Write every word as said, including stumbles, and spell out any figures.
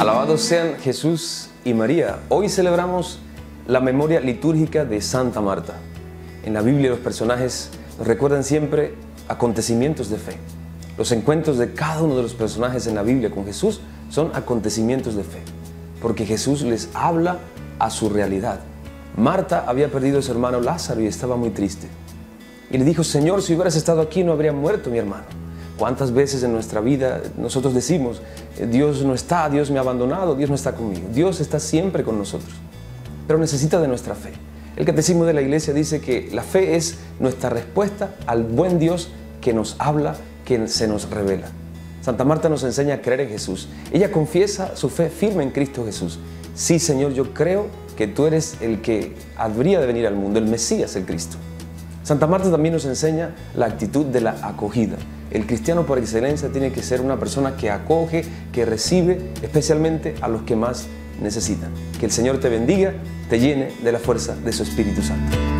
Alabados sean Jesús y María. Hoy celebramos la memoria litúrgica de Santa Marta. En la Biblia los personajes nos recuerdan siempre acontecimientos de fe. Los encuentros de cada uno de los personajes en la Biblia con Jesús son acontecimientos de fe, porque Jesús les habla a su realidad. Marta había perdido a su hermano Lázaro y estaba muy triste. Y le dijo: Señor, si hubieras estado aquí no habría muerto mi hermano. ¿Cuántas veces en nuestra vida nosotros decimos: Dios no está, Dios me ha abandonado, Dios no está conmigo? Dios está siempre con nosotros, pero necesita de nuestra fe. El Catecismo de la Iglesia dice que la fe es nuestra respuesta al buen Dios que nos habla, que se nos revela. Santa Marta nos enseña a creer en Jesús. Ella confiesa su fe firme en Cristo Jesús. Sí, Señor, yo creo que tú eres el que habría de venir al mundo, el Mesías, el Cristo. Santa Marta también nos enseña la actitud de la acogida. El cristiano por excelencia tiene que ser una persona que acoge, que recibe, especialmente a los que más necesitan. Que el Señor te bendiga, te llene de la fuerza de su Espíritu Santo.